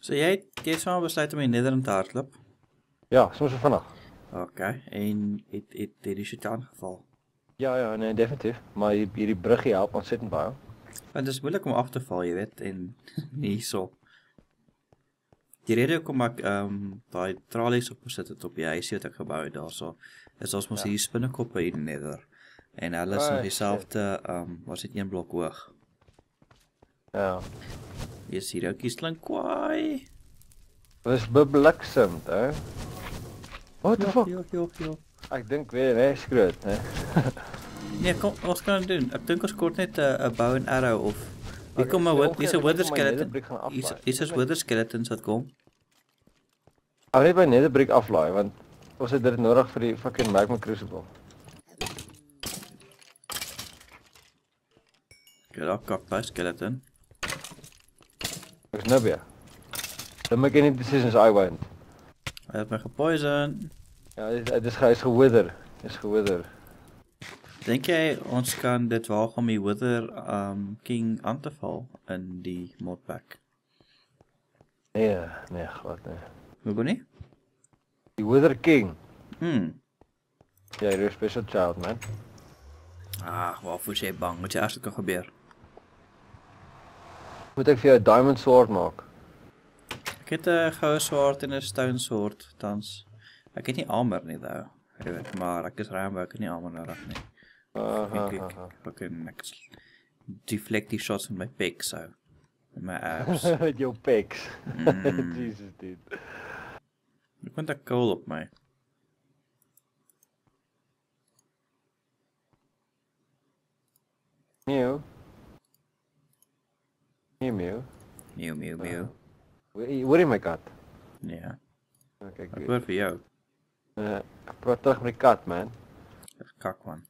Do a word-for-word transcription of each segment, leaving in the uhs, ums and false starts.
So jy het, jy het saam besluit om in Nederland te hardloop? Ja, soms vannacht. Oké, okay. En het, het, het die shit aangeval? Ja, ja, nee, definitief. Maar hier, hierdie bruggie help ontzettend baie. Want het is moeilijk om af te val, jy weet, en nie so. Die rede hoekom ek um, daai tralies op gesit het op die huisie wat ek gebou het daarso, is ons mos ja. hier spinnekoppe hier neder. En hulle is oh, nog dieselfde, um, was dit een blok hoog. Ja. Hier is hier ook iets klink kwaai. Dit is bebliksemd, hè? What the fuck? Jo, jo, jo. Ek dink weer, nee, skroot, hè? Nee, kom, ons kan het doen. Ek dink ons kort net 'n uh, bow and arrow of hier kom maar wat, hier's 'n wither skeleton. Hier's hier's 'n wither skeletons wat kom. Ek wil net by netherbrick aflaai want ons het dit nodig vir die fucking magma crucible. Get up, cactus skeleton. Ek's nou weer. Don't make any decisions I won't. Hy het my gepoison. Ja, dit is hy is gewither. Is gewither. Dink jy ons kan dit waag om die Wither um, King aan te val in die modpack? Nee, nee, glad nee. Hoe nie? Die Wither King? Hmm. Ja, you're a special child, man. Ah, waarvoor is jy bang? Wat jy eers kan gebeur? Moet ek vir jou 'n diamond sword maak? Ek het 'n goue swaard en 'n stone sword tans. Ek het nie armor nie though. Jy weet, maar ek is rainbow, ek het nie armor nodig nie. Aha, Ek ek fucking ek deflect die shots met my pick so. Met my abs. Met jou pecs. Mm. Jesus dude. Ek vind ek cool op my. Mew. Mew mew. Mew mew mew. Hoor jy my kat? Ja. Okay, Ek hoor vir jou. Uh, ek praat terug met die kat, man. Dis kak man.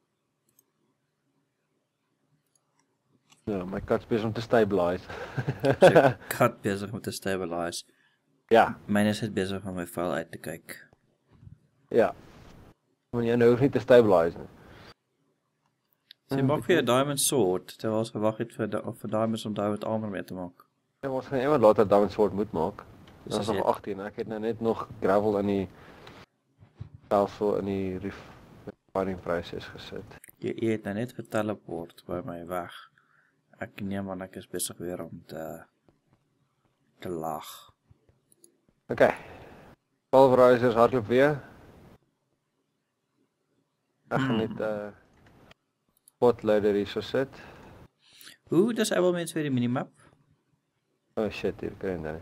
Ja, my kat's besig om te stabilize. Sy kat besig om te stabilize. Ja. Myne is net besig om my vuil uit te kyk. Ja. Want jy nou hoef nie te stabilize nie. Sy maak vir 'n diamond sword terwyl ons gewag het vir of vir diamonds om daai armor mee te maak. Ja, ons gaan eendag later diamond sword moet maak. Dus Dit is nog agttien. Ek het nou net nog gravel in die stelsel in die refining process gesit. Jy, jy het nou net geteleport by my weg. Ek neem aan ek is besig weer om te te lag. Okay. Pulverizers hardloop weer. Ek gaan net 'n uh, potloader hier so sit. Hoe dis almal mense weer die minimap? Oh shit, hier kry jy nou.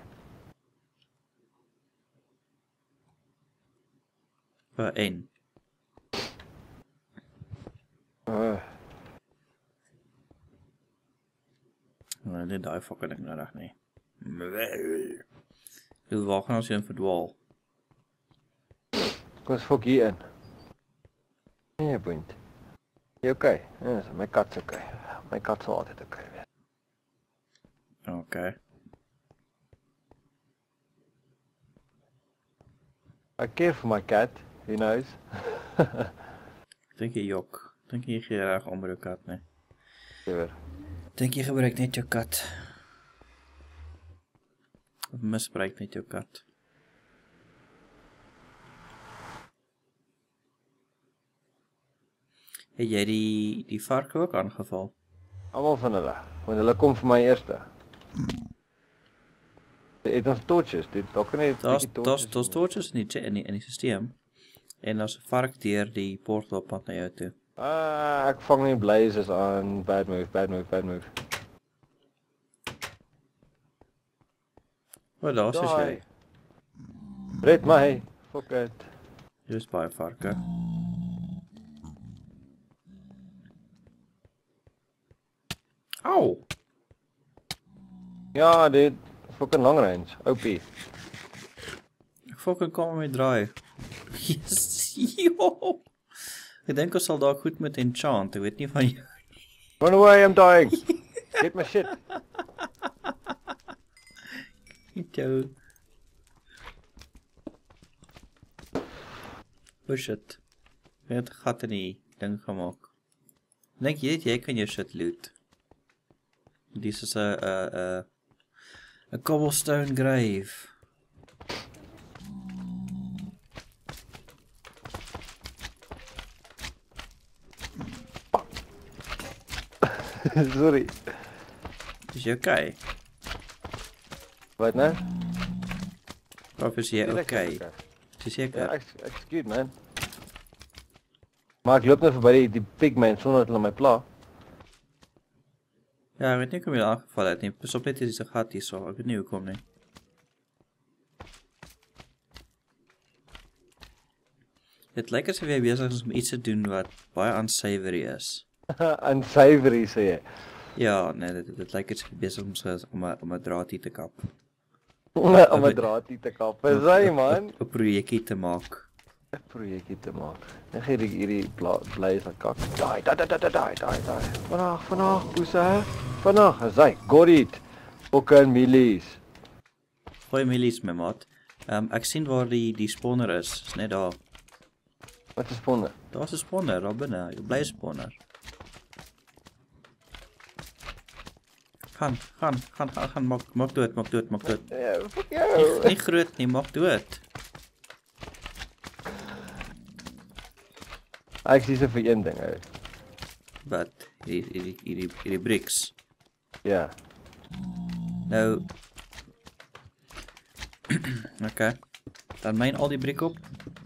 Vir een. Uh, Nou, dit daai fucking ding nodig nie. Hoe waar gaan ons heen verdwaal? kom ons fok hier in. Nee, punt. Jy okay? Ja, my kat's okay. My kat sal altyd okay wees. Okay. I care for my cat, he knows. Ek dink jy jok. Dink jy gee reg om jou kat nie. Sewer. Dink jy gebruik net jou kat. Of misbruik net jou kat. Het jy die die varke ook aangeval? Almal van hulle, want hulle kom vir my eerste. Het ons torches, dit dalk net Daar's daar's daar's torches in die in die in die stelsel. En daar's 'n vark deur die portal op pad na jou toe. Ah, ek vang nie blazes aan. Bad move, bad move, bad move. Wat daar's is jy? Red my. Fuck it. Jy's baie varke. Au. Ja, dit fucking long range. O P. Ek fucking kom met draai. Yes. Jo. Ek dink ons sal daar goed met enchant. Ek weet nie van jou. Run away, I'm dying. Get my shit. Jou. Oh shit. Ek het 'n gat in die ding gemaak. Dink jy jy kan jou shit loot? Dis is 'n 'n 'n A cobblestone grave. Sorry. Is jy okay? Wat nou? Of is jy Tuurlijk okay? is ek Is jy Ja, seker? ek ek is good man. Maar ek loop nou verby die, die pigmen sonder dat hulle my pla. Ja, ek weet nie hoe kom jy aangeval het nie. Pas op net is die gat hier so. Ek weet nie hoekom nie. Dit lyk asof jy besig is om iets te doen wat baie unsavory is. Unsavory sê jy. Ja, nee, dit, dit lyk asof jy besig is om 'n om 'n draadjie te kap. Om 'n draadjie te kap. Is hy man? 'n Projekkie te maak. 'n Projekkie te maak. Net hierdie hierdie bly is wat kak. Daai, daai, daai, daai, daai, daai, daai. Vandag, vandag, poesa. Vandag, is hy. Got it. Ook in milies. Goeie milies my maat. Ehm um, ek sien waar die die spawner is. Is net daar. Wat is sponne? Daar's 'n spawner daar binne. Jy bly spawner. Gaan, gaan, gaan, gaan, gaan maak maak dood, maak dood, maak dood. Ja, fuck jou. Nie groot nie, maak dood. Ek sê vir een ding, ou. Wat hierdie hierdie hierdie hierdie bricks. Ja. Nou okay. Dan myn al die brick op.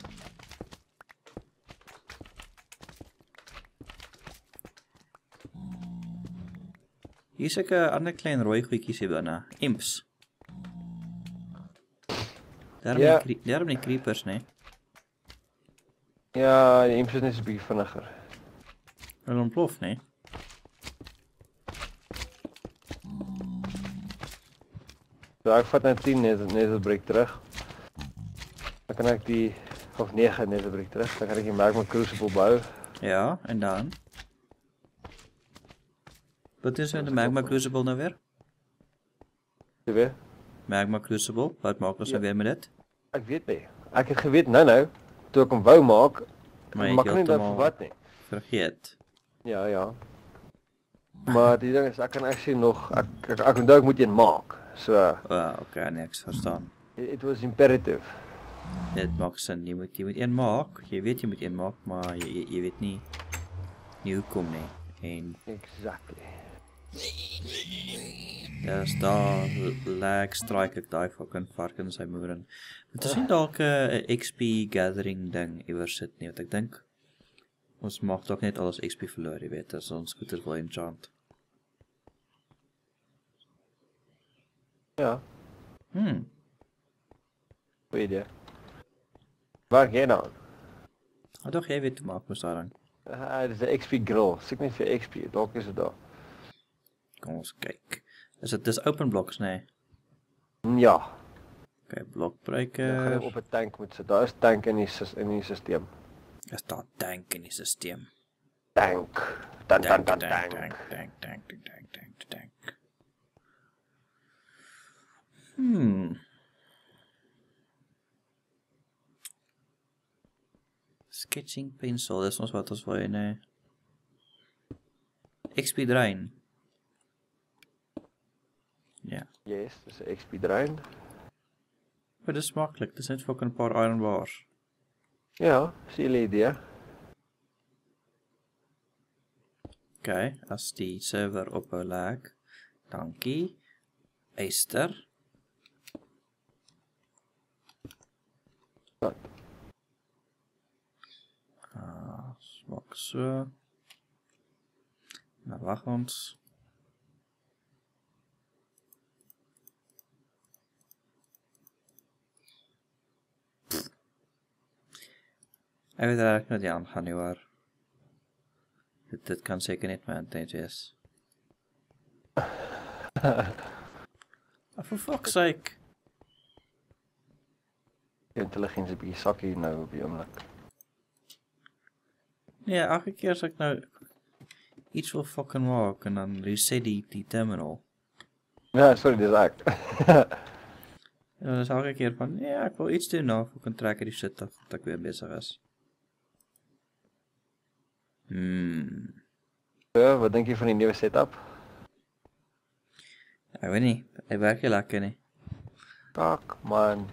Hier is 'n ander klein rooi goedjies hier binne. Imps. Daarom Ja. nie, daarom nie creepers nie. Ja, die imps is net so 'n bietjie vinniger. Hulle ontplof nie. So ek vat net tien net net breek terug. Dan kan ek die of nege net breek terug. Dan kan ek die magma crucible bou. Ja, en dan wat is in die magma crucible nou weer? Jy weet? Magma crucible, wat maak ons Ja. nou weer met dit? Ek weet nie. Ek het geweet nou nou toe ek hom wou maak, Maar jy maar het ek nie dat heeltemal- vir wat nie. Vergeet. Ja, ja. Maar die ding is ek kan actually nog ek ek, ek onthou ek moet een maak. So Ah, okay, nee, ek verstaan. it, it was imperative. Dit maak sin. Jy moet jy moet een maak. Jy weet jy moet een maak, maar jy jy, jy weet nie nie hoekom nie. En Exactly. daar's daar lag strike ek daai fucking vark in sy moeder in. Dit is nie dalk 'n X P gathering ding iewers sit nie, want ek dink ons mag dalk net alles X P verloor, jy weet, as ons goeders wil enchant. Ja, Hmm. goeie idee. Waar gaan nou? Ah, doch jy weet hoe maak mos daarin. Ah, dis 'n X P grill. Sê net vir X P, dalk is dit daar. Kom ons kyk. Is dit dis open blocks, nee? Ja, Okay, dan gaan blokbreker. jy op 'n tank moet sit. Daar is tank in die sis- in die stelsel. Is daar tank in die stelsel? Tank. Dan dan dan tank, tank. tank, tank, tank, tank, tank, tank, tank. Hmm. Sketching pencil, dis ons wat ons wil hê, nee. X P drain. Ja. Yes, dis 'n X P drain. Maar dis maklik, dis net vir 'n paar iron bars. Ja, sien jy idee? Okay, as die server ophou lag. Dankie. Eyster. Wat? Ah, maak so. Nou wag ons. Ek weet eigenlijk niet aangaan nie hoor. Dit, dit kan zeker niet mijn intentie is. Oh, for fuck's sake. Die intelligensie 'n bietjie sakkie nou op die oomblik. Nee, elke keer as ek nou iets wil fucking maak en dan reset die, die terminal. Ja, sorry, dis ek. En dan is elke keer van, nee, ek wil iets doen nou, ek kan trekken die shit dat, dat ek weer bezig is. Hmm. So, wat dink jy van die nuwe setup? Ek weet nie, hy werk nie lekker nie. Kak, man.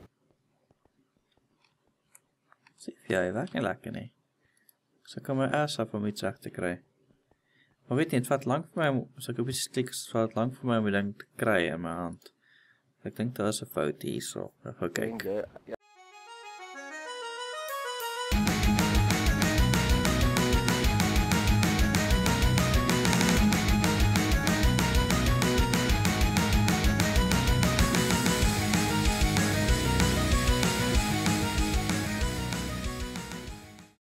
Sê vir jou, hy werk nie lekker nie. So kan my ass af om iets reg te kry. Maar weet nie, het vat lang vir my, om- as ek op iets klik, het vat lang vir my om die ding te kry in my hand. Ek dink daar is 'n fout hierso. Ek gaan kyk. Dink jy- Ja,